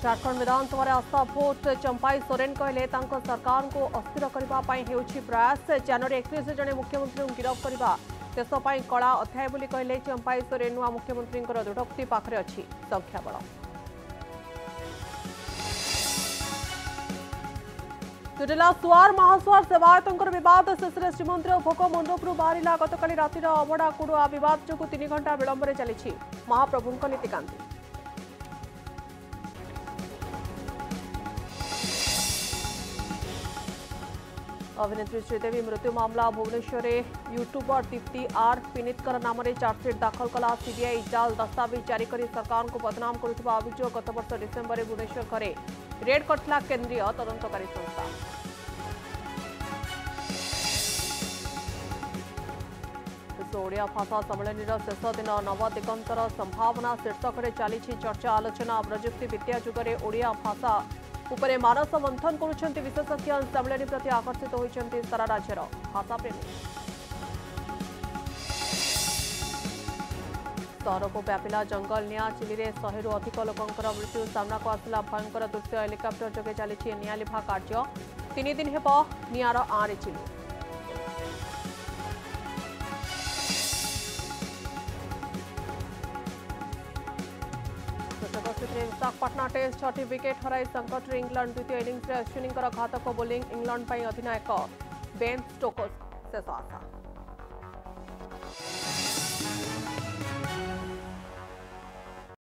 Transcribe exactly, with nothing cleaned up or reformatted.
झारखंड विधानसभा आस्था भोट चंपाई सोरेन कहले सरकार को अस्थिर करने प्रयास जनवरी एक जड़े मुख्यमंत्री गिरफ करने देशपाई कला अध्याय बोली कहले चंपाई सोरेन नुआ मुख्यमंत्री दृढ़ोक्ति पाखे अच्छी संख्याबल। जुटिला सुआर महासुआर सेवायतों विवाद शेष श्रीमंदिर भोग मंडप बाहर गतकाली रातिर अबड़ा कुड़ुआ बद जो तीन घंटा विलंब चली महाप्रभु नीतिकांति। अभिनेत्री श्रीदेवी मृत्यु मामला भुवनेश्वर यूट्यूबर दीप्ति आर पिनितकर नाम चार्जसीट दाखल कला सीबीआई जाल दस्तावेज जारी कर सरकार को बदनाम करुवा अभियोग गत वर्ष डिसेम्बर में भुवनेश्वर घरे रेड करथिला केंद्रीय तदंतकारी संस्था। ओडिया भाषा सम्मेलन शेष दिन नव दिगंतर संभावना शीर्षक में चली चर्चा आलोचना प्रजुक्ति विद्या जुगरे ओडिया भाषा उपरे मानस मंथन करुछंती विशेषज्ञ सम्मेलन प्रति आकर्षित होइछंती सारा राज्यर भाषा प्रेमी। सहर को व्यापिला जंगल निया चिली में शहे अधिक लोकंकर मृत्यु सामना को आसला भयंकर दृश्य हेलिकप्टर जोगे चली निया लिभा कार्य तीन दिन हेब निआर आरे चिली। विशाखापटना टेस्ट छठी विकेट हराई संकट इंग्लैंड द्वितीय इनिंग्स अश्विनी घातक बोलिंग इंग्लैंड पर अधिनायक बेन स्टोक्स शेष आशा।